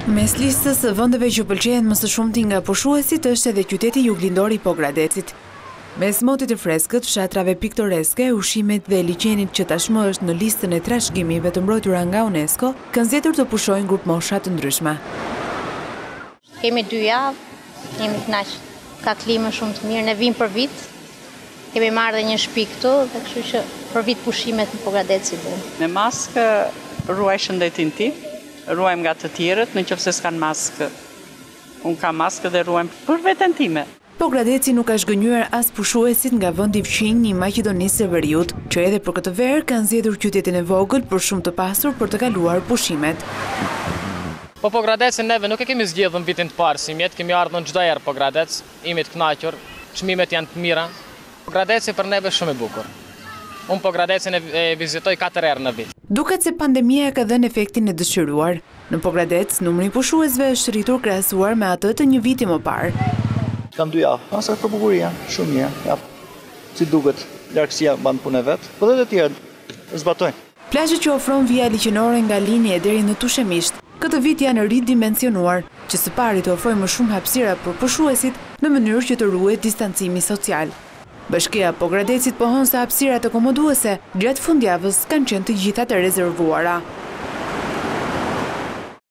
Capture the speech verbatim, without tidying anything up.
Mes listës së vendeve që pëlqejnë më së shumti nga pushuesit është edhe qyteti juglindor i Pogradecit. Mes motit të freskët, fshatrave piktoreske, ushimet dhe liqenit që tashmë është në listën e trashëgimive të mbrojtura nga UNESCO, kanë zgjedhur të pushojnë grup mosha të ndryshme. Kemi dy javë, jemi kënaq, ka klimë shumë të mirë, ne vim për vit. Kemi marrë dhe një shtëpi këtu, dhe kështu që për vit pushimet në Pogradecit bëjmë. Me maskë ruaj shëndetin tim, ruajmë nga të tjerët, në qoftë se s'kan maskë. Unë kam maskë dhe ruajmë për veten time. Pogradeci nuk ka zhgënjur as pushuesit nga vendi fqinj i Maqedonisë së Veriut, që edhe për këtë verë kanë zgjedhur qytetin e vogël për shumë të pasur për të kaluar pushimet. Po Pogradecin neve nuk e kemi zgjedhur në vitin të parë si mjet, kemi ardhur çdo herë Pogradec, imi të kënaqur, çmimet janë të mira. Pogradeci për neve shumë i bukur. Unë Pogradecin e vizitoj katër herë në vit. Duket se pandemia ka dhënë efektin e dëshiruar. Në Pogradec, numri i pushuesve është rritur krahasuar me atë të një viti më parë. Kam dy javë, asa për bukuria, shumë mirë, ja, si duket, largësia ban punë vet, po dhe të tjerë zbatojnë. Plazhet që ofron vija liqenore nga linje deri në Pushimet, këtë vit janë ridimensionuar, që së pari të ofrojnë më shumë hapësira për pushuesit në mënyrë që të ruhet distancimi social. Bashkia Pogradecit pohon se hapësirat akomoduese gjatë fundjavës kanë qenë të gjitha të rezervuara.